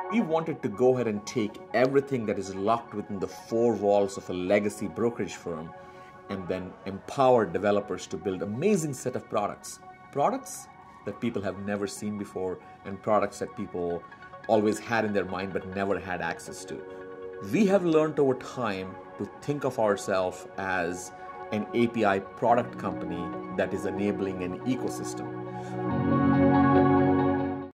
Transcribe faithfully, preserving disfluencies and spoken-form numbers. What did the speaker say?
We wanted to go ahead and take everything that is locked within the four walls of a legacy brokerage firm and then empower developers to build amazing set of products. Products that people have never seen before and products that people always had in their mind but never had access to. We have learned over time to think of ourselves as an A P I product company that is enabling an ecosystem.